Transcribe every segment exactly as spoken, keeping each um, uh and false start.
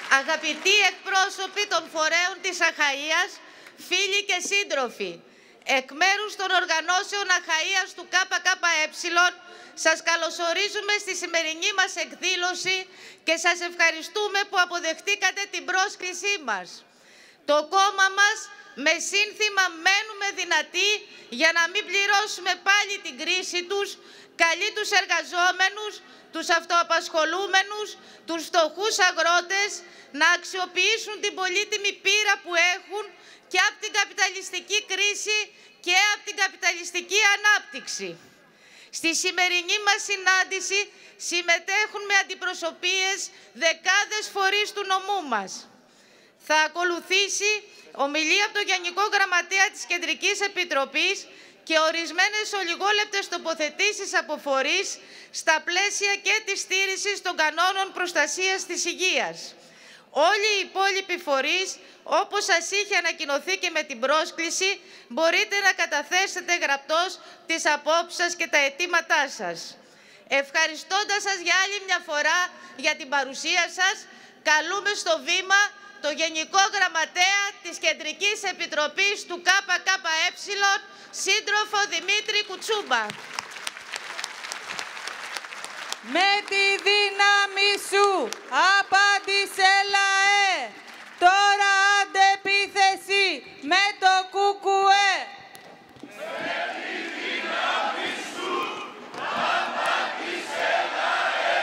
Αγαπητοί εκπρόσωποι των φορέων της Αχαΐας, φίλοι και σύντροφοι, εκ μέρους των οργανώσεων Αχαΐας του ΚΚΕ, σας καλωσορίζουμε στη σημερινή μας εκδήλωση και σας ευχαριστούμε που αποδεχτήκατε την πρόσκλησή μας. Το κόμμα μας με σύνθημα «Μένουμε δυνατοί για να μην πληρώσουμε πάλι την κρίση τους», καλεί τους εργαζόμενους, τους αυτοαπασχολούμενους, τους φτωχούς αγρότες να αξιοποιήσουν την πολύτιμη πείρα που έχουν και από την καπιταλιστική κρίση και από την καπιταλιστική ανάπτυξη. Στη σημερινή μας συνάντηση συμμετέχουν με αντιπροσωπείες δεκάδες φορείς του νομού μας. Θα ακολουθήσει ομιλία από τον Γενικό Γραμματέα της Κεντρικής Επιτροπής και ορισμένες ολιγόλεπτες τοποθετήσεις από φορείς στα πλαίσια και της στήρησης των κανόνων προστασίας της υγείας. Όλοι οι υπόλοιποι φορείς, όπως σας είχε ανακοινωθεί και με την πρόσκληση, μπορείτε να καταθέσετε γραπτώς τις απόψεις σας και τα αιτήματά σας. Ευχαριστώντας σας για άλλη μια φορά για την παρουσία σας, καλούμε στο βήμα το Γενικό Γραμματέα της Κεντρικής Επιτροπής του ΚΚΕ, σύντροφο Δημήτρη Κουτσούμπα. Με τη δύναμη σου απάντησε λαέ, τώρα αντεπίθεση με το ΚΚΕ. Με τη δύναμη σου απάντησε λαέ,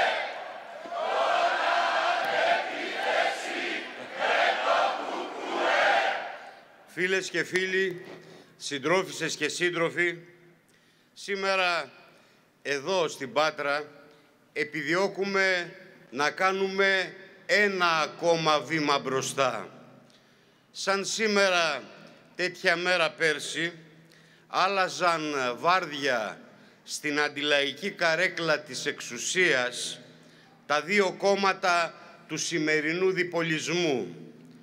τώρα αντεπίθεση με το ΚΚΕ. Φίλες και φίλοι, συντρόφισσες και σύντροφοι, σήμερα εδώ στην Πάτρα επιδιώκουμε να κάνουμε ένα ακόμα βήμα μπροστά. Σαν σήμερα, τέτοια μέρα πέρσι, άλλαζαν βάρδια στην αντιλαϊκή καρέκλα της εξουσίας τα δύο κόμματα του σημερινού διπολισμού.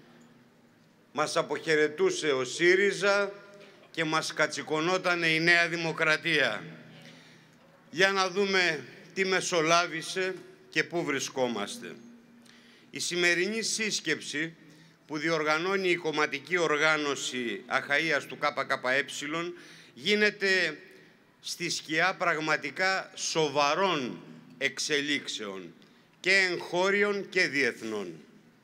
Μας αποχαιρετούσε ο ΣΥΡΙΖΑ και μας κατσικωνότανε η Νέα Δημοκρατία. Για να δούμε τι μεσολάβησε και πού βρισκόμαστε. Η σημερινή σύσκεψη που διοργανώνει η κομματική οργάνωση Αχαΐας του ΚΚΕ γίνεται στη σκιά πραγματικά σοβαρών εξελίξεων και εγχώριων και διεθνών.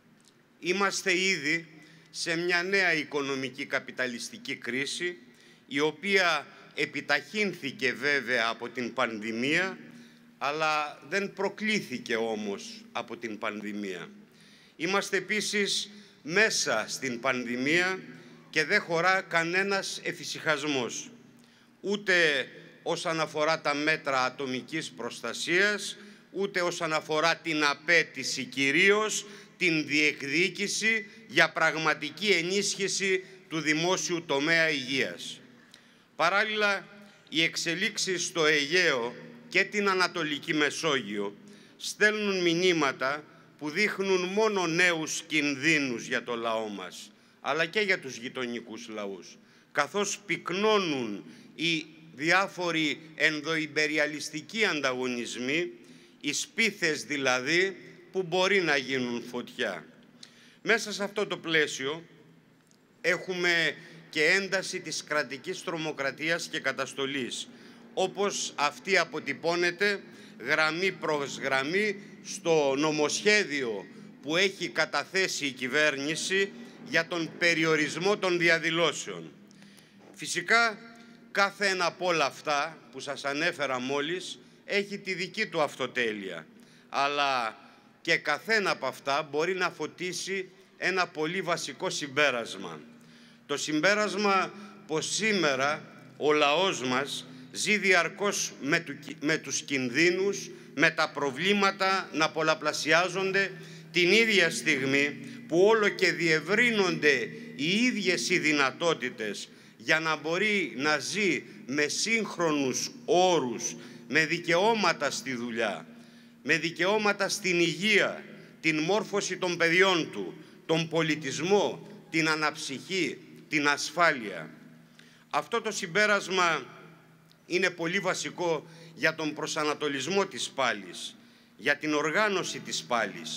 Είμαστε ήδη σε μια νέα οικονομική καπιταλιστική κρίση, η οποία επιταχύνθηκε βέβαια από την πανδημία, αλλά δεν προκλήθηκε όμως από την πανδημία. Είμαστε επίσης μέσα στην πανδημία και δεν χωρά κανένας εφησυχασμός, ούτε όσον αφορά τα μέτρα ατομικής προστασίας, ούτε όσον αφορά την απέτηση κυρίως, την διεκδίκηση για πραγματική ενίσχυση του δημόσιου τομέα υγείας. Παράλληλα, οι εξελίξεις στο Αιγαίο και την Ανατολική Μεσόγειο στέλνουν μηνύματα που δείχνουν μόνο νέους κινδύνους για το λαό μας, αλλά και για τους γειτονικούς λαούς, καθώς πυκνώνουν οι διάφοροι ενδοϊμπεριαλιστικοί ανταγωνισμοί, οι σπίθες δηλαδή, που μπορεί να γίνουν φωτιά. Μέσα σε αυτό το πλαίσιο έχουμε και ένταση της κρατικής τρομοκρατίας και καταστολής, όπως αυτή αποτυπώνεται γραμμή προς γραμμή στο νομοσχέδιο που έχει καταθέσει η κυβέρνηση για τον περιορισμό των διαδηλώσεων. Φυσικά, κάθε ένα από όλα αυτά που σας ανέφερα μόλις έχει τη δική του αυτοτέλεια, αλλά και καθένα από αυτά μπορεί να φωτίσει ένα πολύ βασικό συμπέρασμα. Το συμπέρασμα πως σήμερα ο λαός μας ζει διαρκώς με, του, με τους κινδύνους, με τα προβλήματα να πολλαπλασιάζονται την ίδια στιγμή που όλο και διευρύνονται οι ίδιες οι δυνατότητες για να μπορεί να ζει με σύγχρονους όρους, με δικαιώματα στη δουλειά, με δικαιώματα στην υγεία, την μόρφωση των παιδιών του, τον πολιτισμό, την αναψυχή, την ασφάλεια. Αυτό το συμπέρασμα είναι πολύ βασικό για τον προσανατολισμό της πάλης, για την οργάνωση της πάλης,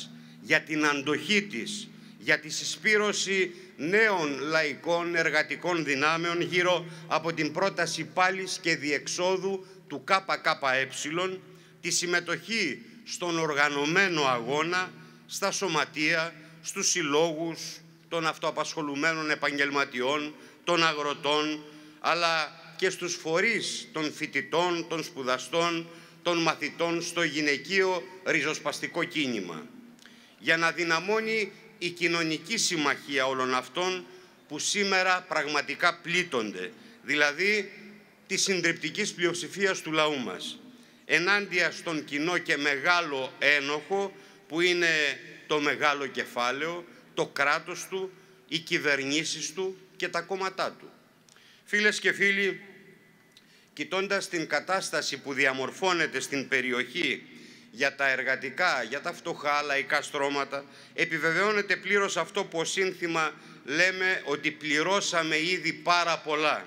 για την αντοχή της, για τη συσπήρωση νέων λαϊκών εργατικών δυνάμεων γύρω από την πρόταση πάλης και διεξόδου του ΚΚΕ, τη συμμετοχή στον οργανωμένο αγώνα, στα σωματεία, στους συλλόγους των αυτοαπασχολουμένων επαγγελματιών, των αγροτών, αλλά και στους φορείς των φοιτητών, των σπουδαστών, των μαθητών στο γυναικείο ριζοσπαστικό κίνημα, για να δυναμώνει η κοινωνική συμμαχία όλων αυτών που σήμερα πραγματικά πλήττονται, δηλαδή της συντριπτικής πλειοψηφίας του λαού μας, ενάντια στον κοινό και μεγάλο ένοχο που είναι το μεγάλο κεφάλαιο, το κράτος του, οι κυβερνήσεις του και τα κόμματά του. Φίλες και φίλοι, κοιτώντας την κατάσταση που διαμορφώνεται στην περιοχή για τα εργατικά, για τα φτωχά λαϊκά στρώματα, επιβεβαιώνεται πλήρως αυτό που ως σύνθημα λέμε ότι πληρώσαμε ήδη πάρα πολλά.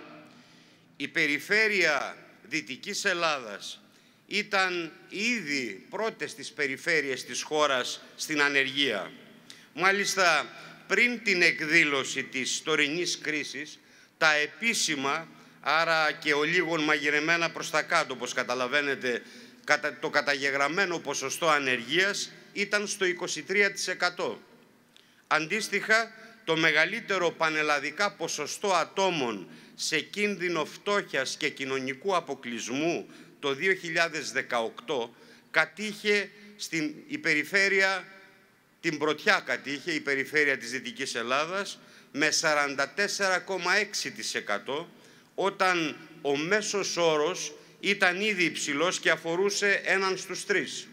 Η περιφέρεια Δυτικής Ελλάδας ήταν ήδη πρώτες στις περιφέρειες της χώρας στην ανεργία. Μάλιστα, πριν την εκδήλωση της τωρινής κρίσης, τα επίσημα, άρα και ο λίγων μαγειρεμένα προς τα κάτω, όπως καταλαβαίνετε, το καταγεγραμμένο ποσοστό ανεργίας ήταν στο είκοσι τρία τοις εκατό. Αντίστοιχα, το μεγαλύτερο πανελλαδικά ποσοστό ατόμων σε κίνδυνο φτώχειας και κοινωνικού αποκλεισμού το δύο χιλιάδες δεκαοκτώ κατήχε στην η περιφέρεια, την πρωτιά κατήχε η περιφέρεια της Δυτικής Ελλάδας με σαράντα τέσσερα κόμμα έξι τοις εκατό, όταν ο μέσος όρος ήταν ήδη υψηλός και αφορούσε έναν στους τρεις.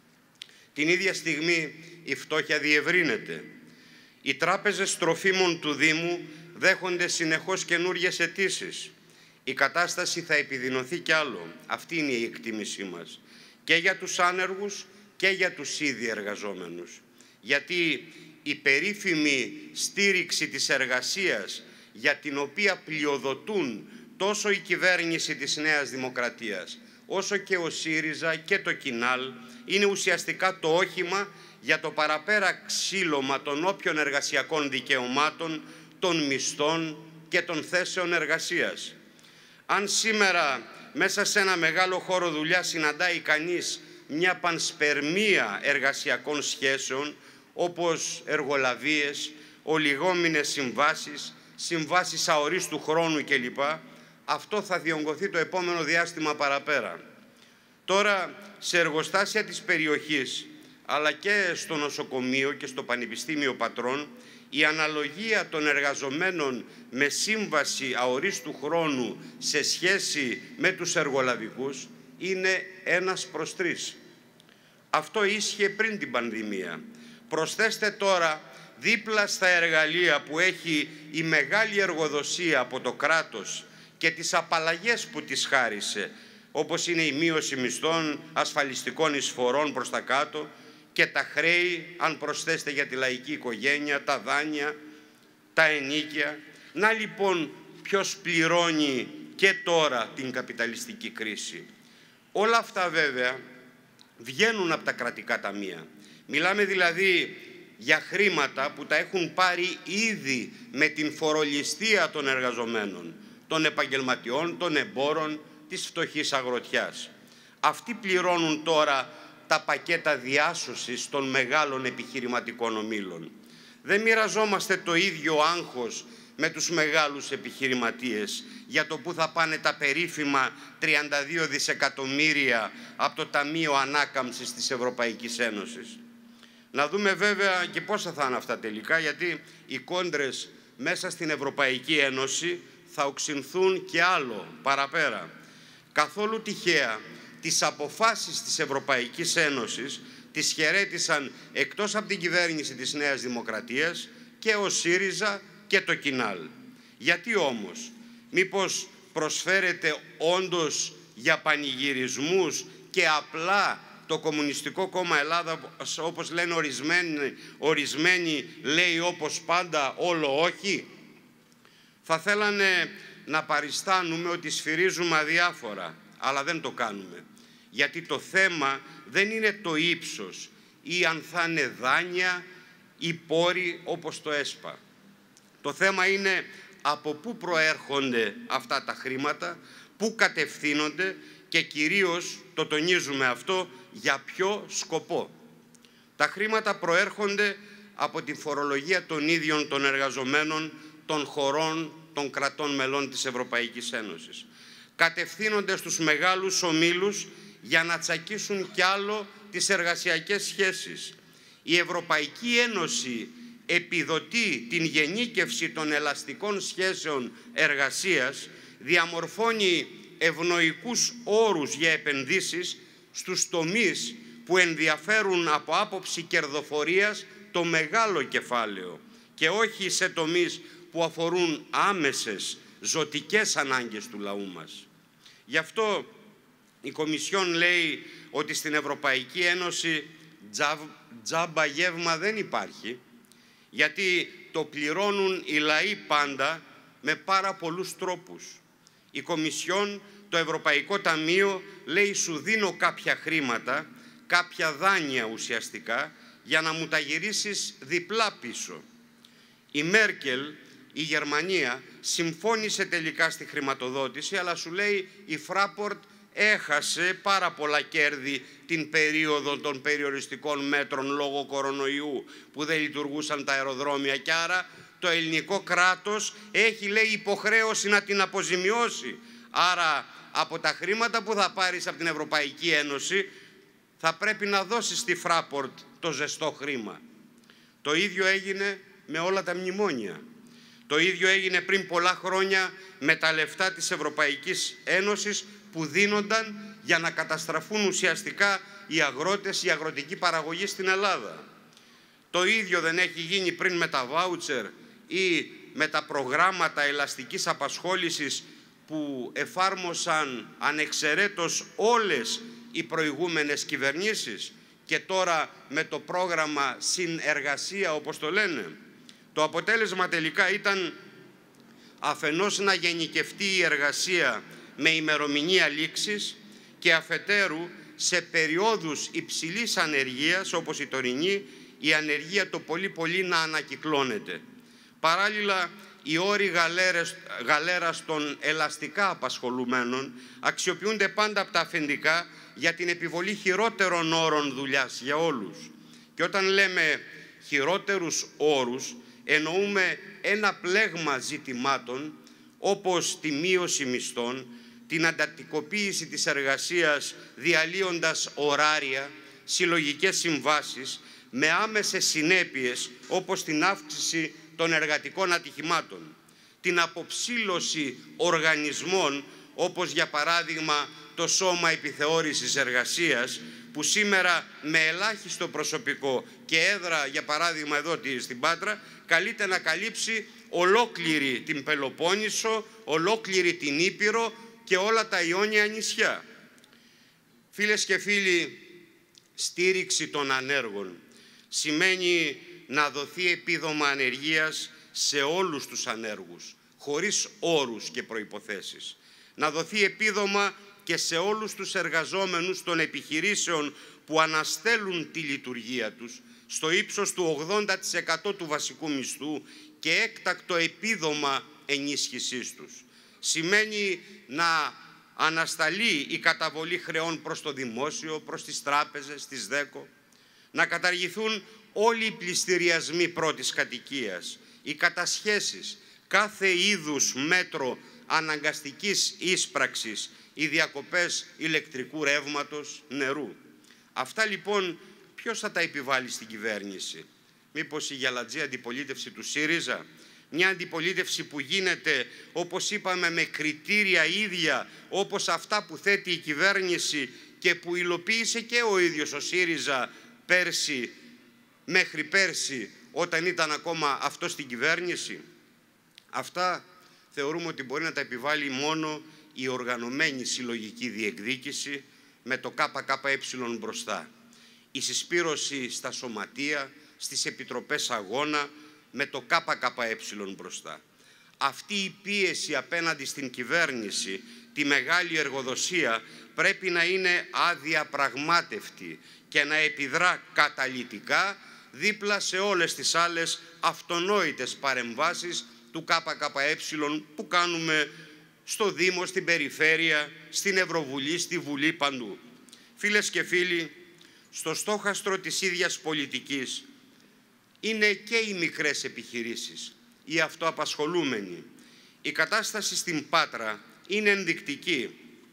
Την ίδια στιγμή η φτώχεια διευρύνεται. Οι τράπεζες τροφίμων του Δήμου δέχονται συνεχώς καινούριες αιτήσεις. Η κατάσταση θα επιδεινωθεί κι άλλο. Αυτή είναι η εκτίμησή μας. Και για τους άνεργους και για τους ήδη εργαζόμενους. Γιατί η περίφημη στήριξη της εργασίας, για την οποία πλειοδοτούν τόσο η κυβέρνηση της Νέας Δημοκρατίας, όσο και ο ΣΥΡΙΖΑ και το ΚΙΝΑΛ, είναι ουσιαστικά το όχημα για το παραπέρα ξύλωμα των όποιων εργασιακών δικαιωμάτων, των μισθών και των θέσεων εργασίας. Αν σήμερα μέσα σε ένα μεγάλο χώρο δουλειά συναντάει κανείς μια πανσπερμία εργασιακών σχέσεων, όπως εργολαβίες, ολιγόμηνες συμβάσεις, συμβάσεις αορίστου χρόνου κλπ, αυτό θα διονγκωθεί το επόμενο διάστημα παραπέρα. Τώρα, σε εργοστάσια της περιοχής, αλλά και στο νοσοκομείο και στο Πανεπιστήμιο Πατρών, η αναλογία των εργαζομένων με σύμβαση αορίστου χρόνου σε σχέση με τους εργολαβικούς είναι ένας προς τρεις. Αυτό ίσχυε πριν την πανδημία. Προσθέστε τώρα δίπλα στα εργαλεία που έχει η μεγάλη εργοδοσία από το κράτος και τις απαλλαγές που της χάρισε, όπως είναι η μείωση μισθών, ασφαλιστικών εισφορών προς τα κάτω και τα χρέη, αν προσθέσετε για τη λαϊκή οικογένεια, τα δάνεια, τα ενίκια. Να λοιπόν ποιος πληρώνει και τώρα την καπιταλιστική κρίση. Όλα αυτά βέβαια βγαίνουν από τα κρατικά ταμεία. Μιλάμε δηλαδή για χρήματα που τα έχουν πάρει ήδη με την φορολιστία των εργαζομένων, των επαγγελματιών, των εμπόρων, της φτωχής αγροτιάς. Αυτοί πληρώνουν τώρα τα πακέτα διάσωσης των μεγάλων επιχειρηματικών ομίλων. Δεν μοιραζόμαστε το ίδιο άγχος με τους μεγάλους επιχειρηματίες για το που θα πάνε τα περίφημα τριάντα δύο δισεκατομμύρια από το Ταμείο Ανάκαμψης της Ευρωπαϊκής Ένωσης. Να δούμε βέβαια και πόσα θα είναι αυτά τελικά, γιατί οι κόντρες μέσα στην Ευρωπαϊκή Ένωση θα οξυνθούν και άλλο παραπέρα. Καθόλου τυχαία τις αποφάσεις της Ευρωπαϊκής Ένωσης τις χαιρέτησαν εκτός από την κυβέρνηση της Νέας Δημοκρατίας και ο ΣΥΡΙΖΑ και το ΚΙΝΑΛ. Γιατί όμως, μήπως προσφέρεται όντως για πανηγυρισμούς και απλά το Κομμουνιστικό Κόμμα Ελλάδα, όπως λένε ορισμένοι, ορισμένοι λέει όπως πάντα όλο όχι? Θα θέλανε να παριστάνουμε ότι σφυρίζουμε αδιάφορα, αλλά δεν το κάνουμε. Γιατί το θέμα δεν είναι το ύψος ή αν θα είναι δάνεια ή πόροι όπως το ΕΣΠΑ. Το θέμα είναι από πού προέρχονται αυτά τα χρήματα, πού κατευθύνονται και κυρίως, το τονίζουμε αυτό, για ποιο σκοπό. Τα χρήματα προέρχονται από τη φορολογία των ίδιων των εργαζομένων των χωρών των κρατών μελών της Ευρωπαϊκής Ένωσης. Κατευθύνονται στους μεγάλους ομίλους για να τσακίσουν κι άλλο τις εργασιακές σχέσεις. Η Ευρωπαϊκή Ένωση επιδοτεί την γενίκευση των ελαστικών σχέσεων εργασίας, διαμορφώνει ευνοϊκούς όρους για επενδύσεις στους τομείς που ενδιαφέρουν από άποψη κερδοφορίας το μεγάλο κεφάλαιο και όχι σε τομείς που αφορούν άμεσες ζωτικές ανάγκες του λαού μας. Γι' αυτό η Κομισιόν λέει ότι στην Ευρωπαϊκή Ένωση τζάμπα γεύμα δεν υπάρχει, γιατί το πληρώνουν οι λαοί πάντα με πάρα πολλούς τρόπους. Η Κομισιόν, το Ευρωπαϊκό Ταμείο, λέει σου δίνω κάποια χρήματα, κάποια δάνεια ουσιαστικά, για να μου τα γυρίσεις διπλά πίσω. Η Μέρκελ, η Γερμανία, συμφώνησε τελικά στη χρηματοδότηση, αλλά σου λέει η Fraport έχασε πάρα πολλά κέρδη την περίοδο των περιοριστικών μέτρων λόγω κορονοϊού που δεν λειτουργούσαν τα αεροδρόμια και άρα το ελληνικό κράτος έχει, λέει, υποχρέωση να την αποζημιώσει. Άρα από τα χρήματα που θα πάρεις από την Ευρωπαϊκή Ένωση θα πρέπει να δώσεις στη Fraport το ζεστό χρήμα. Το ίδιο έγινε με όλα τα μνημόνια. Το ίδιο έγινε πριν πολλά χρόνια με τα λεφτά της Ευρωπαϊκής Ένωσης που δίνονταν για να καταστραφούν ουσιαστικά οι αγρότες, η αγροτική παραγωγή στην Ελλάδα. Το ίδιο δεν έχει γίνει πριν με τα βάουτσερ ή με τα προγράμματα ελαστικής απασχόλησης που εφάρμοσαν ανεξαιρέτως όλες οι προηγούμενες κυβερνήσεις και τώρα με το πρόγραμμα συνεργασία, όπως το λένε. Το αποτέλεσμα τελικά ήταν αφενός να γενικευτεί η εργασία με ημερομηνία λήξης και αφετέρου σε περιόδους υψηλής ανεργίας, όπως η τωρινή, η ανεργία το πολύ πολύ να ανακυκλώνεται. Παράλληλα, οι όροι γαλέρες, γαλέρας των ελαστικά απασχολουμένων αξιοποιούνται πάντα από τα αφεντικά για την επιβολή χειρότερων όρων δουλειάς για όλους. Και όταν λέμε χειρότερους όρους, εννοούμε ένα πλέγμα ζητημάτων όπως τη μείωση μισθών, την αντατικοποίηση της εργασίας διαλύοντας ωράρια, συλλογικές συμβάσεις, με άμεσες συνέπειες όπως την αύξηση των εργατικών ατυχημάτων, την αποψήλωση οργανισμών όπως για παράδειγμα το Σώμα Επιθεώρησης Εργασίας, που σήμερα με ελάχιστο προσωπικό και έδρα, για παράδειγμα εδώ στην Πάτρα, καλείται να καλύψει ολόκληρη την Πελοπόννησο, ολόκληρη την Ήπειρο και όλα τα Ιόνια νησιά. Φίλες και φίλοι, στήριξη των ανέργων σημαίνει να δοθεί επίδομα ανεργίας σε όλους τους ανέργους, χωρίς όρους και προϋποθέσεις. Να δοθεί επίδομα και σε όλους τους εργαζόμενους των επιχειρήσεων που αναστέλουν τη λειτουργία τους στο ύψος του ογδόντα τοις εκατό του βασικού μισθού και έκτακτο επίδομα ενίσχυσής τους. Σημαίνει να ανασταλεί η καταβολή χρεών προς το δημόσιο, προς τις τράπεζες, τις ΔΕΚΟ, να καταργηθούν όλοι οι πληστηριασμοί πρώτης κατοικίας, οι κατασχέσεις, κάθε είδους μέτρο αναγκαστικής ίσπραξης, οι διακοπές ηλεκτρικού ρεύματος, νερού. Αυτά λοιπόν ποιος θα τα επιβάλλει στην κυβέρνηση? Μήπως η γυαλατζή αντιπολίτευση του ΣΥΡΙΖΑ? Μια αντιπολίτευση που γίνεται, όπως είπαμε, με κριτήρια ίδια όπως αυτά που θέτει η κυβέρνηση και που υλοποίησε και ο ίδιος ο ΣΥΡΙΖΑ πέρσι, μέχρι πέρσι, όταν ήταν ακόμα αυτό στην κυβέρνηση. Αυτά θεωρούμε ότι μπορεί να τα επιβάλλει μόνο η οργανωμένη συλλογική διεκδίκηση με το ΚΚΕ μπροστά. Η συσπήρωση στα σωματεία, στις επιτροπές αγώνα με το ΚΚΕ μπροστά. αυτή η πίεση απέναντι στην κυβέρνηση, τη μεγάλη εργοδοσία, πρέπει να είναι αδιαπραγμάτευτη και να επιδρά καταλυτικά δίπλα σε όλες τις άλλες αυτονόητες παρεμβάσεις του ΚΚΕ που κάνουμε στο Δήμο, στην Περιφέρεια, στην Ευρωβουλή, στη Βουλή, παντού. Φίλες και φίλοι, στο στόχαστρο της ίδιας πολιτικής είναι και οι μικρές επιχειρήσεις, οι αυτοαπασχολούμενοι. Η κατάσταση στην Πάτρα είναι ενδεικτική.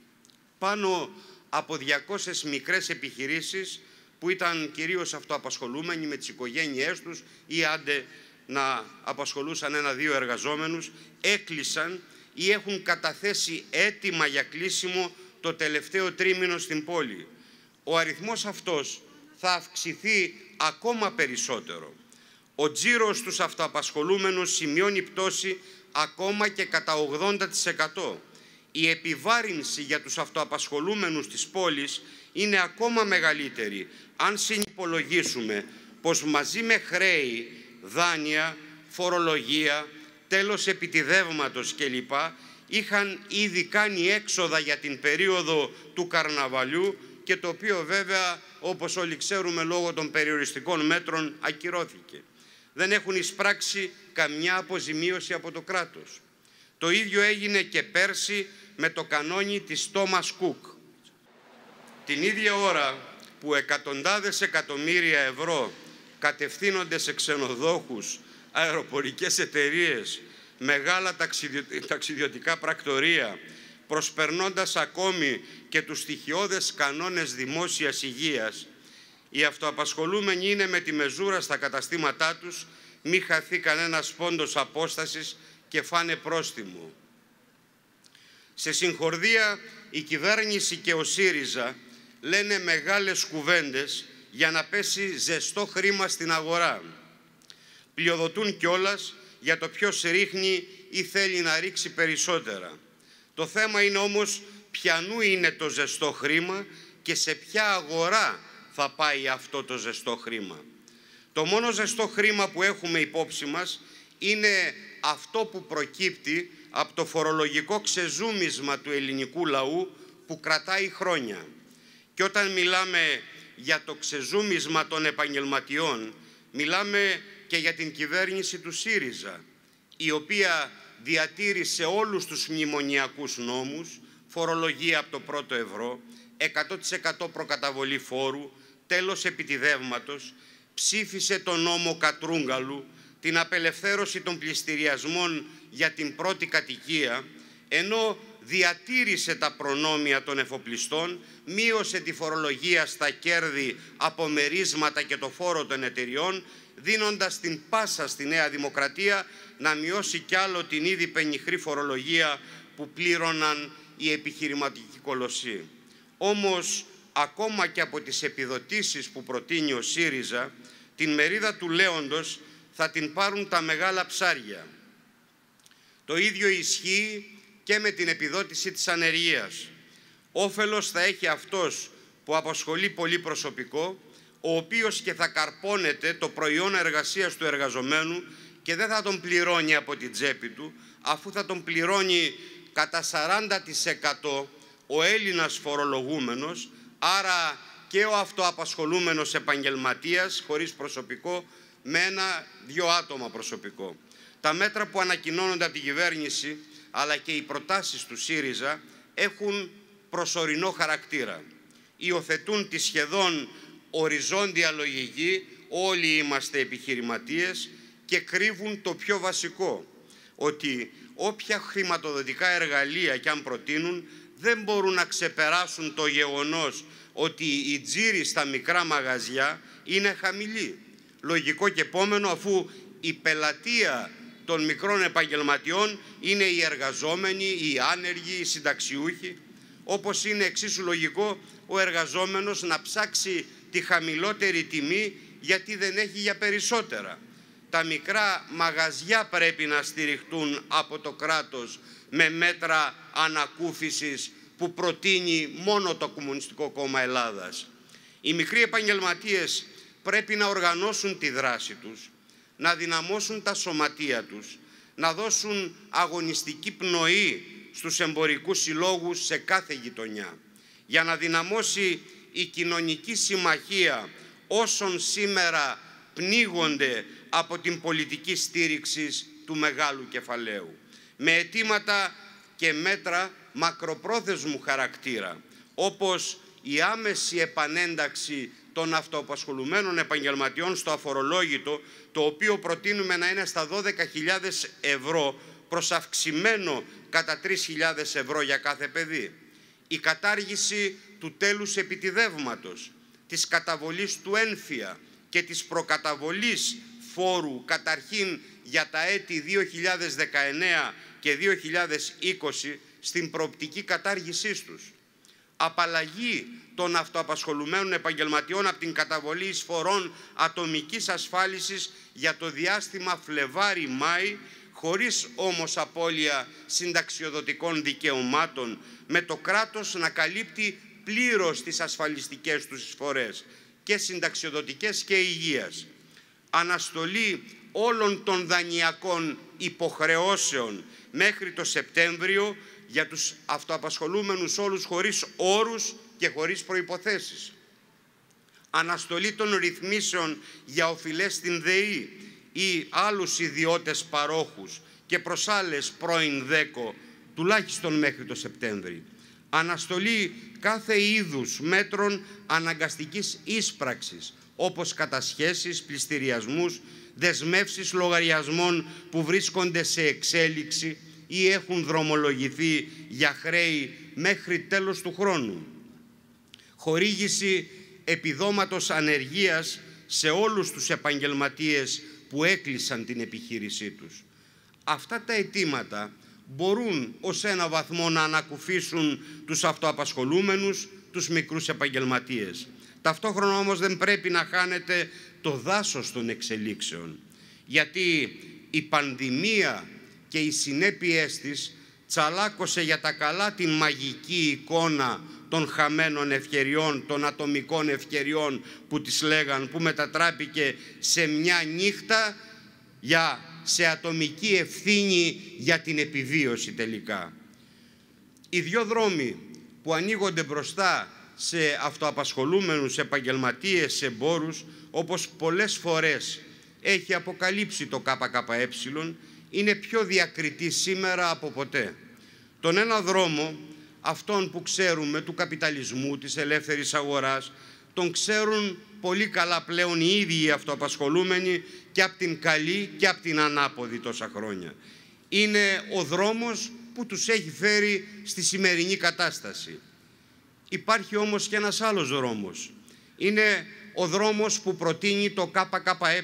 Πάνω από διακόσιες μικρές επιχειρήσεις που ήταν κυρίως αυτοαπασχολούμενοι με τις οικογένειές τους ή άντε να απασχολούσαν ένα-δύο εργαζόμενους, έκλεισαν ή έχουν καταθέσει αίτημα για κλείσιμο το τελευταίο τρίμηνο στην πόλη. Ο αριθμός αυτός θα αυξηθεί ακόμα περισσότερο. Ο τζίρος στους αυτοαπασχολούμενους σημειώνει πτώση ακόμα και κατά ογδόντα τοις εκατό. Η επιβάρυνση για τους αυτοαπασχολούμενους της πόλης είναι ακόμα μεγαλύτερη, αν συνυπολογίσουμε πως μαζί με χρέη, δάνεια, φορολογία, τέλος επιτιδεύματος κλπ. Είχαν ήδη κάνει έξοδα για την περίοδο του καρναβαλιού και το οποίο βέβαια, όπως όλοι ξέρουμε, λόγω των περιοριστικών μέτρων ακυρώθηκε. Δεν έχουν εισπράξει καμιά αποζημίωση από το κράτος. Το ίδιο έγινε και πέρσι με το κανόνι της Thomas Cook. Την ίδια ώρα που εκατοντάδες εκατομμύρια ευρώ κατευθύνονται σε ξενοδόχους, αεροπορικές εταιρείες, μεγάλα ταξιδιωτικά πρακτορεία, προσπερνώντας ακόμη και τους στοιχειώδες κανόνες δημόσιας υγείας, οι αυτοαπασχολούμενοι είναι με τη μεζούρα στα καταστήματά τους, μη χαθεί κανένας πόντος απόστασης και φάνε πρόστιμο. Σε συγχορδία, η κυβέρνηση και ο ΣΥΡΙΖΑ λένε μεγάλες κουβέντες για να πέσει ζεστό χρήμα στην αγορά. Πλειοδοτούν κιόλας για το ποιος ρίχνει ή θέλει να ρίξει περισσότερα. Το θέμα είναι όμως ποιανού είναι το ζεστό χρήμα και σε ποια αγορά θα πάει αυτό το ζεστό χρήμα. Το μόνο ζεστό χρήμα που έχουμε υπόψη μας είναι αυτό που προκύπτει από το φορολογικό ξεζούμισμα του ελληνικού λαού που κρατάει χρόνια. Και όταν μιλάμε για το ξεζούμισμα των επαγγελματιών, μιλάμε και για την κυβέρνηση του ΣΥΡΙΖΑ, η οποία διατήρησε όλους τους μνημονιακούς νόμους, φορολογία από το πρώτο ευρώ, εκατό τοις εκατό προκαταβολή φόρου, τέλος επιτιδεύματος, ψήφισε τον νόμο Κατρούγκαλου, την απελευθέρωση των πληστηριασμών για την πρώτη κατοικία, ενώ διατήρησε τα προνόμια των εφοπλιστών, μείωσε τη φορολογία στα κέρδη από μερίσματα και το φόρο των εταιριών, δίνοντας την πάσα στη Νέα Δημοκρατία να μειώσει κι άλλο την ήδη πενιχρή φορολογία που πλήρωναν οι επιχειρηματικοί κολοσσοί. Όμως, ακόμα και από τις επιδοτήσεις που προτείνει ο ΣΥΡΙΖΑ, την μερίδα του λέοντος θα την πάρουν τα μεγάλα ψάρια. Το ίδιο ισχύει και με την επιδότηση της ανεργίας. Όφελος θα έχει αυτός που απασχολεί πολύ προσωπικό, ο οποίος και θα καρπώνεται το προϊόν εργασίας του εργαζομένου και δεν θα τον πληρώνει από την τσέπη του, αφού θα τον πληρώνει κατά σαράντα τοις εκατό ο Έλληνας φορολογούμενος, άρα και ο αυτοαπασχολούμενος επαγγελματίας χωρίς προσωπικό, με ένα-δυο άτομα προσωπικό. Τα μέτρα που ανακοινώνονται από την κυβέρνηση, αλλά και οι προτάσεις του ΣΥΡΙΖΑ, έχουν προσωρινό χαρακτήρα. Υιοθετούν τη σχεδόν οριζόντια λογική, όλοι είμαστε επιχειρηματίες, και κρύβουν το πιο βασικό, ότι όποια χρηματοδοτικά εργαλεία κι αν προτείνουν, δεν μπορούν να ξεπεράσουν το γεγονός ότι οι τζίροι στα μικρά μαγαζιά είναι χαμηλοί. Λογικό και επόμενο, αφού η πελατεία των μικρών επαγγελματιών είναι οι εργαζόμενοι, οι άνεργοι, οι συνταξιούχοι, όπως είναι εξίσου λογικό ο εργαζόμενος να ψάξει τη χαμηλότερη τιμή γιατί δεν έχει για περισσότερα. Τα μικρά μαγαζιά πρέπει να στηριχτούν από το κράτος με μέτρα ανακούφισης που προτείνει μόνο το Κομμουνιστικό Κόμμα Ελλάδας. Οι μικροί επαγγελματίες πρέπει να οργανώσουν τη δράση τους, να δυναμώσουν τα σωματεία τους, να δώσουν αγωνιστική πνοή στους εμπορικούς συλλόγους σε κάθε γειτονιά, για να δυναμώσει η κοινωνική συμμαχία όσων σήμερα πνίγονται από την πολιτική στήριξη του μεγάλου κεφαλαίου, με αιτήματα και μέτρα μακροπρόθεσμου χαρακτήρα, όπως η άμεση επανένταξη των αυτοαπασχολουμένων επαγγελματιών στο αφορολόγητο, το οποίο προτείνουμε να είναι στα δώδεκα χιλιάδες ευρώ, προς αυξημένο κατά τρεις χιλιάδες ευρώ για κάθε παιδί. Η κατάργηση του τέλους επιτιδεύματος, της καταβολής του ένφια και της προκαταβολής φόρου καταρχήν για τα έτη δύο χιλιάδες δεκαεννέα και δύο χιλιάδες είκοσι στην προοπτική κατάργησής τους. Απαλλαγή των αυτοαπασχολουμένων επαγγελματιών από την καταβολή εισφορών ατομικής ασφάλισης για το διάστημα Φλεβάρι-Μάη, χωρίς όμως απώλεια συνταξιοδοτικών δικαιωμάτων, με το κράτος να καλύπτει πλήρως τις ασφαλιστικές τους εισφορές, και συνταξιοδοτικές και υγείας. Αναστολή όλων των δανειακών υποχρεώσεων μέχρι το Σεπτέμβριο για τους αυτοαπασχολούμενους όλους, χωρίς όρους και χωρίς προϋποθέσεις. Αναστολή των ρυθμίσεων για οφειλές στην ΔΕΗ ή άλλους ιδιώτες παρόχους και προς άλλες πρώην ΔΕΚΟ, τουλάχιστον μέχρι το Σεπτέμβρη. Αναστολή κάθε είδους μέτρων αναγκαστικής ίσπραξης, όπως κατασχέσεις, πληστηριασμούς, δεσμεύσεις λογαριασμών που βρίσκονται σε εξέλιξη ή έχουν δρομολογηθεί για χρέη μέχρι τέλος του χρόνου. Χορήγηση επιδόματος ανεργίας σε όλους τους επαγγελματίες που έκλεισαν την επιχείρησή τους. Αυτά τα αιτήματα μπορούν ως ένα βαθμό να ανακουφίσουν τους αυτοαπασχολούμενους, τους μικρούς επαγγελματίες. Ταυτόχρονα όμως δεν πρέπει να χάνεται το δάσος των εξελίξεων, γιατί η πανδημία και οι συνέπειές της τσαλάκωσε για τα καλά την μαγική εικόνα των χαμένων ευκαιριών, των ατομικών ευκαιριών που τις λέγαν, που μετατράπηκε σε μια νύχτα για, σε ατομική ευθύνη για την επιβίωση τελικά. Οι δύο δρόμοι που ανοίγονται μπροστά σε αυτοαπασχολούμενους επαγγελματίες, σε εμπόρους, όπως πολλές φορές έχει αποκαλύψει το ΚΚΕ, είναι πιο διακριτή σήμερα από ποτέ. Τον ένα δρόμο, αυτόν που ξέρουμε, του καπιταλισμού, της ελεύθερης αγοράς, τον ξέρουν πολύ καλά πλέον οι ίδιοι οι αυτοαπασχολούμενοι και από την καλή και από την ανάποδη τόσα χρόνια. Είναι ο δρόμος που τους έχει φέρει στη σημερινή κατάσταση. Υπάρχει όμως και ένας άλλος δρόμος. Είναι ο δρόμος που προτείνει το ΚΚΕ,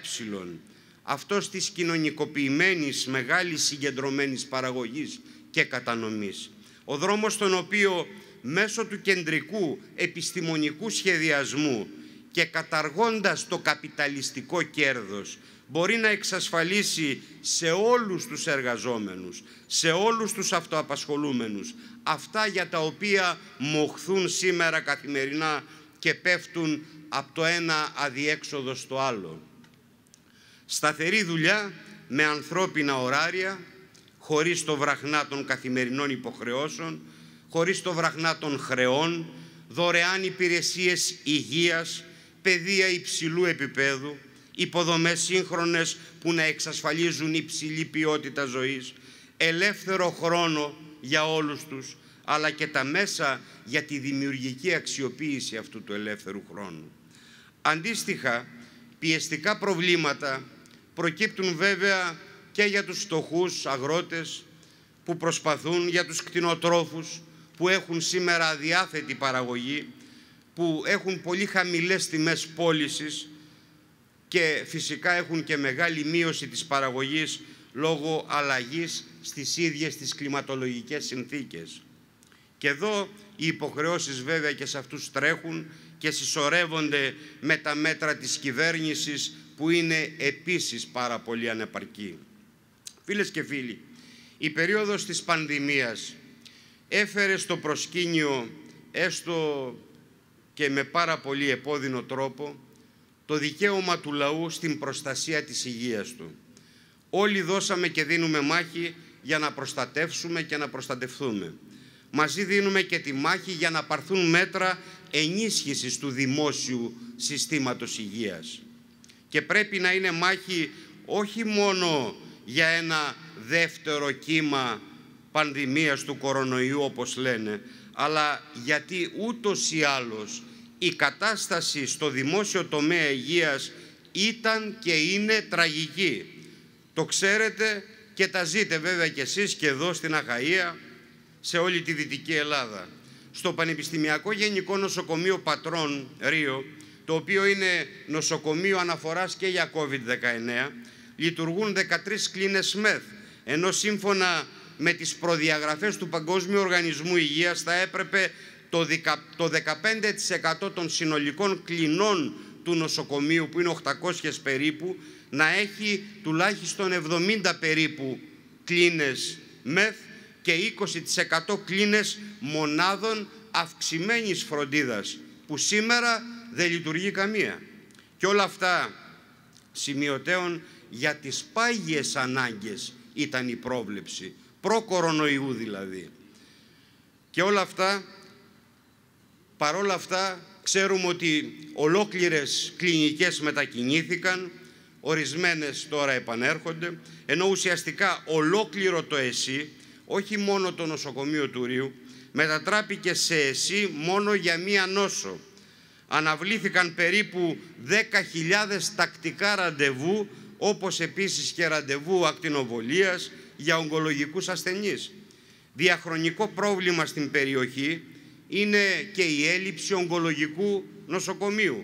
αυτός της κοινωνικοποιημένης, μεγάλης συγκεντρωμένης παραγωγής και κατανομής. Ο δρόμος στον οποίο μέσω του κεντρικού επιστημονικού σχεδιασμού και καταργώντας το καπιταλιστικό κέρδος μπορεί να εξασφαλίσει σε όλους τους εργαζόμενους, σε όλους τους αυτοαπασχολούμενους, αυτά για τα οποία μοχθούν σήμερα καθημερινά και πέφτουν από το ένα αδιέξοδο στο άλλο. Σταθερή δουλειά με ανθρώπινα ωράρια, χωρίς το βραχνά των καθημερινών υποχρεώσεων, χωρίς το βραχνά των χρεών, δωρεάν υπηρεσίες υγείας, παιδεία υψηλού επίπεδου, υποδομές σύγχρονες που να εξασφαλίζουν υψηλή ποιότητα ζωής, ελεύθερο χρόνο για όλους τους, αλλά και τα μέσα για τη δημιουργική αξιοποίηση αυτού του ελεύθερου χρόνου. Αντίστοιχα, πιεστικά προβλήματα προκύπτουν βέβαια και για τους φτωχούς αγρότες που προσπαθούν, για τους κτηνοτρόφους που έχουν σήμερα αδιάθετη παραγωγή, που έχουν πολύ χαμηλές τιμές πώλησης και φυσικά έχουν και μεγάλη μείωση της παραγωγής λόγω αλλαγής στις ίδιες τις κλιματολογικές συνθήκες. Και εδώ οι υποχρεώσεις βέβαια και σε αυτούς τρέχουν και συσσωρεύονται με τα μέτρα της κυβέρνησης που είναι επίσης πάρα πολύ ανεπαρκή. Φίλες και φίλοι, η περίοδος της πανδημίας έφερε στο προσκήνιο, έστω και με πάρα πολύ επώδυνο τρόπο, το δικαίωμα του λαού στην προστασία της υγείας του. Όλοι δώσαμε και δίνουμε μάχη για να προστατεύσουμε και να προστατευθούμε. Μαζί δίνουμε και τη μάχη για να πάρθουν μέτρα ενίσχυσης του δημόσιου συστήματος υγείας. Και πρέπει να είναι μάχη όχι μόνο για ένα δεύτερο κύμα πανδημίας του κορονοϊού, όπως λένε, αλλά γιατί ούτως ή άλλως η κατάσταση στο δημόσιο τομέα υγείας ήταν και είναι τραγική. Το ξέρετε και τα ζείτε βέβαια κι εσείς και εδώ στην Αχαΐα, σε όλη τη Δυτική Ελλάδα. Στο Πανεπιστημιακό Γενικό Νοσοκομείο Πατρών Ρίο, το οποίο είναι νοσοκομείο αναφοράς και για κόβιντ δεκαεννέα, λειτουργούν δεκατρείς κλίνες ΜΕΘ, ενώ σύμφωνα με τις προδιαγραφές του Παγκόσμιου Οργανισμού Υγείας θα έπρεπε το δεκαπέντε τοις εκατό των συνολικών κλινών του νοσοκομείου, που είναι οκτακόσιες περίπου, να έχει τουλάχιστον εβδομήντα περίπου κλίνες ΜΕΘ και είκοσι τοις εκατό κλίνες μονάδων αυξημένης φροντίδας, που σήμερα δεν λειτουργεί καμία. Και όλα αυτά σημειωτέων για τις πάγιες ανάγκες ήταν η πρόβλεψη, προ-κορονοϊού δηλαδή. Και όλα αυτά, παρόλα αυτά, ξέρουμε ότι ολόκληρες κλινικές μετακινήθηκαν, ορισμένες τώρα επανέρχονται, ενώ ουσιαστικά ολόκληρο το ΕΣΥ, όχι μόνο το νοσοκομείο του Ρίου, μετατράπηκε σε ΕΣΥ μόνο για μία νόσο. Αναβλήθηκαν περίπου δέκα χιλιάδες τακτικά ραντεβού, όπως επίσης και ραντεβού ακτινοβολίας για ογκολογικούς ασθενείς. Διαχρονικό πρόβλημα στην περιοχή είναι και η έλλειψη ογκολογικού νοσοκομείου.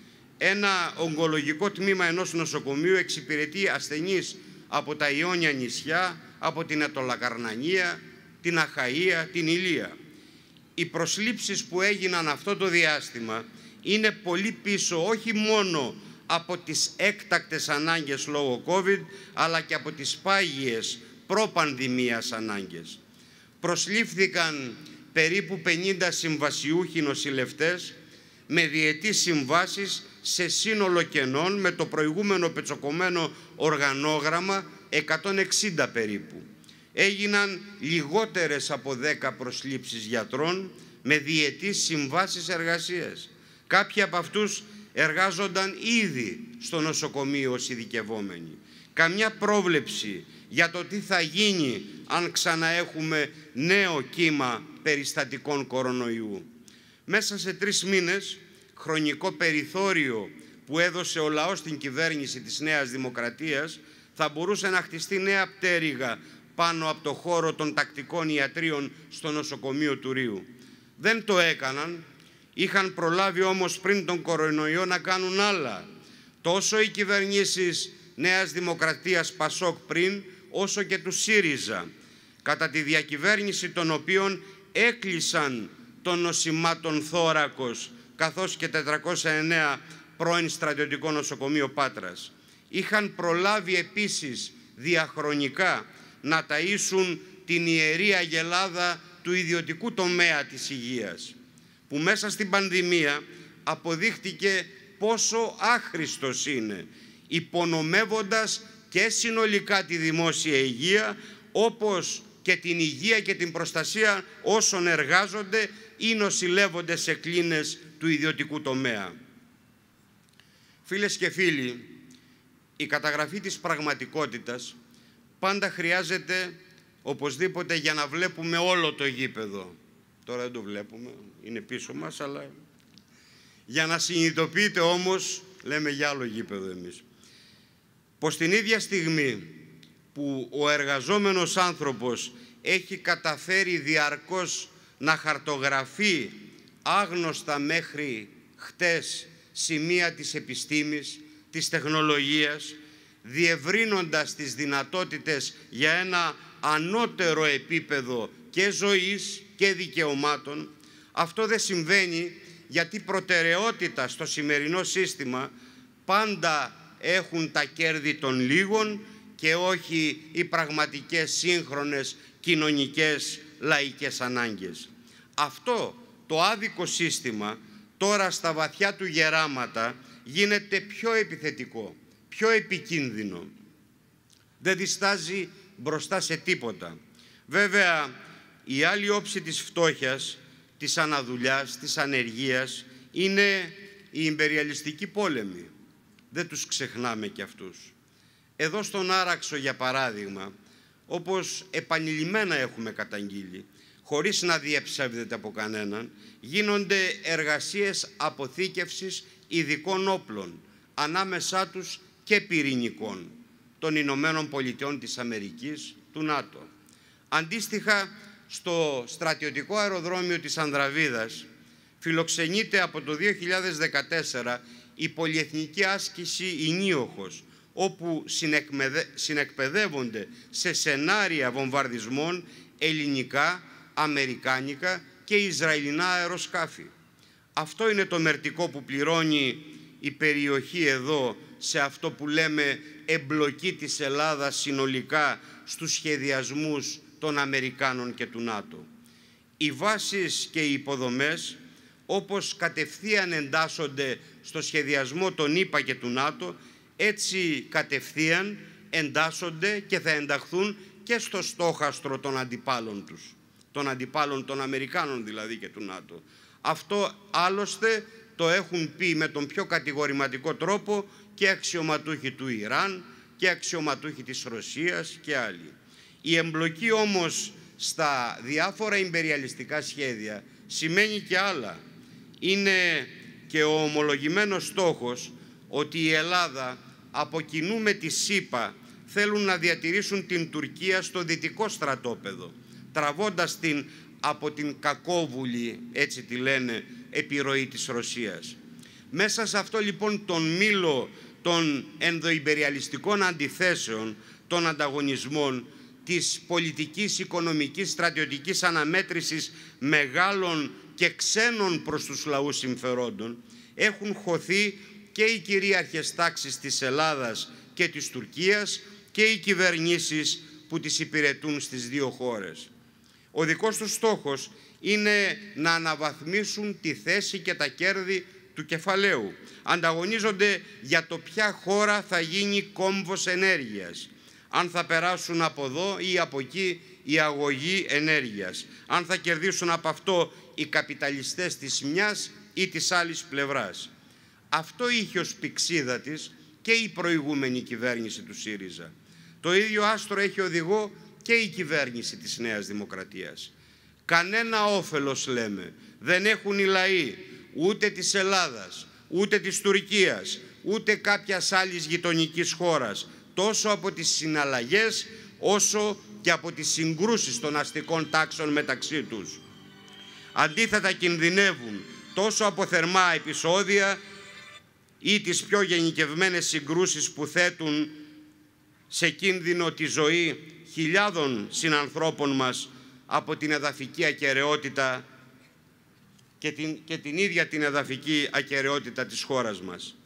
Ένα ογκολογικό τμήμα ενός νοσοκομείου εξυπηρετεί ασθενείς από τα Ιόνια νησιά, από την Αττολακαρνανία, την Αχαΐα, την Ηλία. Οι προσλήψεις που έγιναν αυτό το διάστημα είναι πολύ πίσω, όχι μόνο από τις έκτακτες ανάγκες λόγω κόβιντ, αλλά και από τις πάγιες προπανδημίας ανάγκες. Προσλήφθηκαν περίπου πενήντα συμβασιούχοι νοσηλευτές με διετής συμβάσεις σε σύνολο κενών, με το προηγούμενο πετσοκομμένο οργανόγραμμα εκατόν εξήντα περίπου. Έγιναν λιγότερες από δέκα προσλήψεις γιατρών με διετής συμβάσεις εργασίας. Κάποιοι από αυτούς εργάζονταν ήδη στο νοσοκομείο ως ειδικευόμενοι. Καμιά πρόβλεψη για το τι θα γίνει αν ξαναέχουμε νέο κύμα περιστατικών κορονοϊού. Μέσα σε τρεις μήνες, χρονικό περιθώριο που έδωσε ο λαός στην κυβέρνηση της Νέας Δημοκρατίας, θα μπορούσε να χτιστεί νέα πτέρυγα πάνω από το χώρο των τακτικών ιατρίων στο νοσοκομείο του Ρίου. Δεν το έκαναν, είχαν προλάβει όμως πριν τον κορονοϊό να κάνουν άλλα. Τόσο οι κυβερνήσεις Νέας Δημοκρατίας Πασόκ πριν, όσο και του ΣΥΡΙΖΑ, κατά τη διακυβέρνηση των οποίων έκλεισαν των νοσημάτων Θώρακος, καθώς και τετρακόσια εννέα πρώην στρατιωτικό νοσοκομείο Πάτρας. Είχαν προλάβει επίσης διαχρονικά να ταΐσουν την Ιερή Αγελάδα του ιδιωτικού τομέα της υγείας, που μέσα στην πανδημία αποδείχτηκε πόσο άχρηστος είναι, υπονομεύοντας και συνολικά τη δημόσια υγεία, όπως και την υγεία και την προστασία όσων εργάζονται ή νοσηλεύονται σε κλίνες του ιδιωτικού τομέα. Φίλες και φίλοι, η καταγραφή της πραγματικότητας πάντα χρειάζεται οπωσδήποτε για να βλέπουμε όλο το γήπεδο. Τώρα δεν το βλέπουμε, είναι πίσω μας, αλλά για να συνειδητοποιείτε όμως, λέμε για άλλο γήπεδο εμείς, πως την ίδια στιγμή που ο εργαζόμενος άνθρωπος έχει καταφέρει διαρκώς να χαρτογραφεί άγνωστα μέχρι χτες σημεία της επιστήμης, της τεχνολογίας, διευρύνοντας τις δυνατότητες για ένα ανώτερο επίπεδο και ζωής και δικαιωμάτων, αυτό δεν συμβαίνει γιατί προτεραιότητα στο σημερινό σύστημα πάντα έχουν τα κέρδη των λίγων και όχι οι πραγματικές σύγχρονες κοινωνικές λαϊκές ανάγκες. Αυτό το άδικο σύστημα τώρα στα βαθιά του γεράματα γίνεται πιο επιθετικό, πιο επικίνδυνο. Δεν διστάζει μπροστά σε τίποτα. Βέβαια, η άλλη όψη της φτώχειας, της αναδουλειάς, της ανεργίας είναι η ιμπεριαλιστική πόλεμη. Δεν τους ξεχνάμε κι αυτούς. Εδώ στον Άραξο, για παράδειγμα, όπως επανειλημμένα έχουμε καταγγείλει, χωρίς να διαψεύδεται από κανέναν, γίνονται εργασίες αποθήκευσης ειδικών όπλων, ανάμεσά τους και πυρηνικών, των Ηνωμένων Πολιτειών της Αμερικής, του ΝΑΤΟ. Αντίστοιχα, στο στρατιωτικό αεροδρόμιο της Ανδραβίδας φιλοξενείται από το δύο χιλιάδες δεκατέσσερα η πολυεθνική άσκηση Ηνίοχος, όπου συνεκπαιδεύονται σε σενάρια βομβαρδισμών ελληνικά, αμερικάνικα και ισραηλινά αεροσκάφη. Αυτό είναι το μερτικό που πληρώνει η περιοχή εδώ σε αυτό που λέμε εμπλοκή της Ελλάδας συνολικά στους σχεδιασμούς των Αμερικάνων και του ΝΑΤΟ. Οι βάσεις και οι υποδομές, όπως κατευθείαν εντάσσονται στο σχεδιασμό των ΗΠΑ και του ΝΑΤΟ, έτσι κατευθείαν εντάσσονται και θα ενταχθούν και στο στόχαστρο των αντιπάλων τους, των αντιπάλων των Αμερικάνων δηλαδή και του ΝΑΤΟ. Αυτό άλλωστε το έχουν πει με τον πιο κατηγορηματικό τρόπο και αξιωματούχοι του Ιράν και αξιωματούχοι της Ρωσίας και άλλοι. Η εμπλοκή όμως στα διάφορα ιμπεριαλιστικά σχέδια σημαίνει και άλλα. Είναι και ο ομολογημένος στόχος ότι η Ελλάδα από κοινού με τη ΣΥΠΑ θέλουν να διατηρήσουν την Τουρκία στο δυτικό στρατόπεδο, τραβώντας την από την κακόβουλη, έτσι τη λένε, επιρροή της Ρωσίας. Μέσα σε αυτό λοιπόν τον μήλο των ενδοϊμπεριαλιστικών αντιθέσεων, των ανταγωνισμών, της πολιτικής, οικονομικής, στρατιωτικής αναμέτρησης μεγάλων και ξένων προς τους λαούς συμφερόντων, έχουν χωθεί και οι κυρίαρχες τάξεις της Ελλάδας και της Τουρκίας και οι κυβερνήσεις που τις υπηρετούν στις δύο χώρες. Ο δικός τους στόχος είναι να αναβαθμίσουν τη θέση και τα κέρδη του κεφαλαίου. Ανταγωνίζονται για το ποια χώρα θα γίνει κόμβος ενέργειας. Αν θα περάσουν από εδώ ή από εκεί η αγωγή ενέργειας. Αν θα κερδίσουν από αυτό οι καπιταλιστές της μιας ή της άλλης πλευράς. Αυτό είχε ως πηξίδα της και η προηγούμενη κυβέρνηση του ΣΥΡΙΖΑ. Το ίδιο άστρο έχει οδηγό και η κυβέρνηση της Νέας Δημοκρατίας. Κανένα όφελος, λέμε, δεν έχουν οι λαοί ούτε της Ελλάδας, ούτε της Τουρκίας, ούτε κάποιας άλλης γειτονικής χώρας, τόσο από τις συναλλαγές όσο και από τις συγκρούσεις των αστικών τάξεων μεταξύ τους. Αντίθετα, κινδυνεύουν τόσο από θερμά επεισόδια ή τις πιο γενικευμένες συγκρούσεις που θέτουν σε κίνδυνο τη ζωή χιλιάδων συνανθρώπων μας από την εδαφική ακεραιότητα και την, και την ίδια την εδαφική ακεραιότητα της χώρας μας.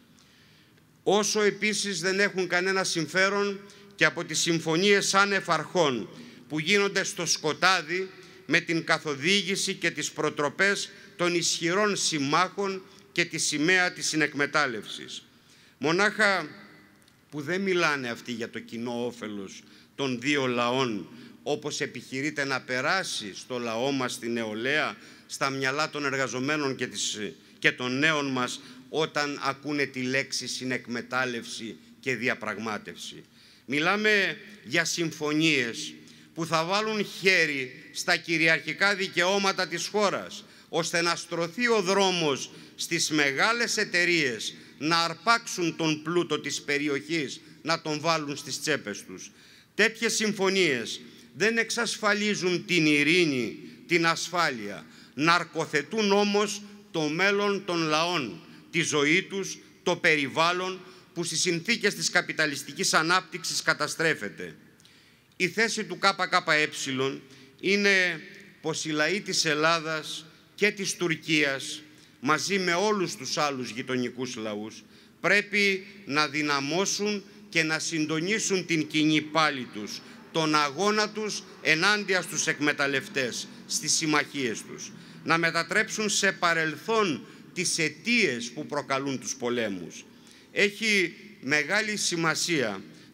Όσο επίσης δεν έχουν κανένα συμφέρον και από τις συμφωνίες άνευ αρχών που γίνονται στο σκοτάδι με την καθοδήγηση και τις προτροπές των ισχυρών συμμάχων και τη σημαία της συνεκμετάλλευσης. Μονάχα που δεν μιλάνε αυτοί για το κοινό όφελος των δύο λαών, όπως επιχειρείται να περάσει στο λαό μας την νεολαία, στα μυαλά των εργαζομένων και, της, και των νέων μας, όταν ακούνε τη λέξη συνεκμετάλλευση και διαπραγμάτευση. Μιλάμε για συμφωνίες που θα βάλουν χέρι στα κυριαρχικά δικαιώματα της χώρας, ώστε να στρωθεί ο δρόμος στις μεγάλες εταιρείες να αρπάξουν τον πλούτο της περιοχής, να τον βάλουν στις τσέπες τους. Τέτοιες συμφωνίες δεν εξασφαλίζουν την ειρήνη, την ασφάλεια, ναρκοθετούν όμως το μέλλον των λαών, τη ζωή τους, το περιβάλλον που στις συνθήκες της καπιταλιστικής ανάπτυξης καταστρέφεται. Η θέση του ΚΚΕ είναι πως οι λαοί της Ελλάδας και της Τουρκίας, μαζί με όλους τους άλλους γειτονικούς λαούς, πρέπει να δυναμώσουν και να συντονίσουν την κοινή πάλη τους, τον αγώνα τους ενάντια στους εκμεταλλευτές, στις συμμαχίες τους, να μετατρέψουν σε παρελθόν τις αιτίες που προκαλούν τους πολέμους. Έχει μεγάλη σημασία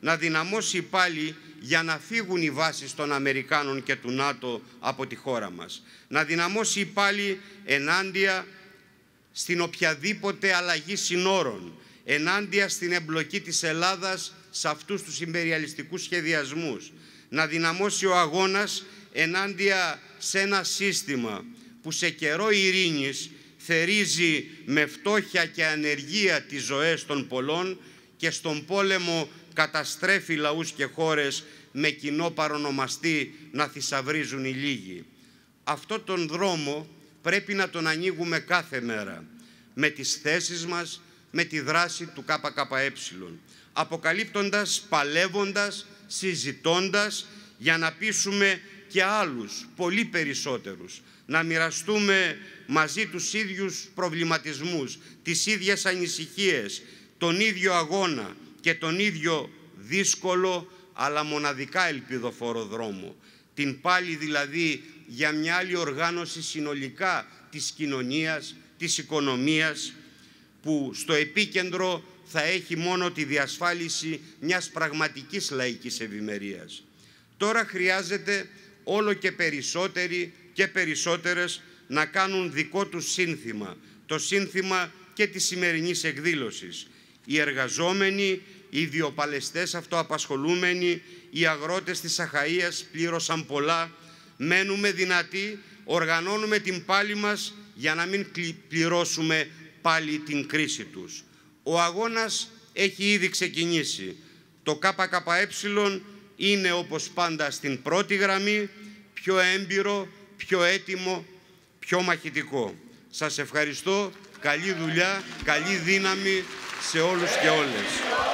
να δυναμώσει πάλι για να φύγουν οι βάσεις των Αμερικάνων και του ΝΑΤΟ από τη χώρα μας. Να δυναμώσει πάλι ενάντια στην οποιαδήποτε αλλαγή συνόρων, ενάντια στην εμπλοκή της Ελλάδας σε αυτούς τους ιμπεριαλιστικούς σχεδιασμούς. Να δυναμώσει ο αγώνας ενάντια σε ένα σύστημα που σε καιρό ειρήνης θερίζει με φτώχεια και ανεργία τις ζωές των πολλών και στον πόλεμο καταστρέφει λαούς και χώρες με κοινό παρονομαστή να θησαυρίζουν οι λίγοι. Αυτό τον δρόμο πρέπει να τον ανοίγουμε κάθε μέρα με τις θέσεις μας, με τη δράση του ΚΚΕ, αποκαλύπτοντας, παλεύοντας, συζητώντας για να πείσουμε και άλλους, πολύ περισσότερους, να μοιραστούμε μαζί τους ίδιους προβληματισμούς, τις ίδιες ανησυχίες, τον ίδιο αγώνα και τον ίδιο δύσκολο αλλά μοναδικά ελπιδοφόρο δρόμο. Την πάλι δηλαδή για μια άλλη οργάνωση συνολικά της κοινωνίας, της οικονομίας, που στο επίκεντρο θα έχει μόνο τη διασφάλιση μιας πραγματικής λαϊκής ευημερίας. Τώρα χρειάζεται όλο και περισσότεροι και περισσότερες να κάνουν δικό τους σύνθημα, το σύνθημα και της σημερινής εκδήλωσης. Οι εργαζόμενοι, οι βιοπαλαιστές αυτοαπασχολούμενοι, οι αγρότες της Αχαΐας πλήρωσαν πολλά, μένουμε δυνατοί, οργανώνουμε την πάλη μας για να μην πληρώσουμε πάλι την κρίση τους. Ο αγώνας έχει ήδη ξεκινήσει. Το ΚΚΕ είναι όπως πάντα στην πρώτη γραμμή, πιο έμπειρο, πιο έτοιμο, πιο μαχητικό. Σας ευχαριστώ, καλή δουλειά, καλή δύναμη σε όλους και όλες.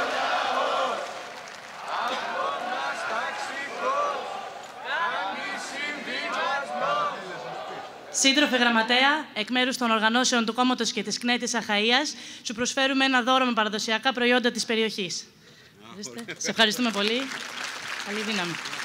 Σύντροφε Γραμματέα, εκ μέρους των οργανώσεων του Κόμματος και της ΚΝΕ Αχαΐας, σου προσφέρουμε ένα δώρο με παραδοσιακά προϊόντα της περιοχής. Σε ευχαριστούμε πολύ. Καλή δύναμη.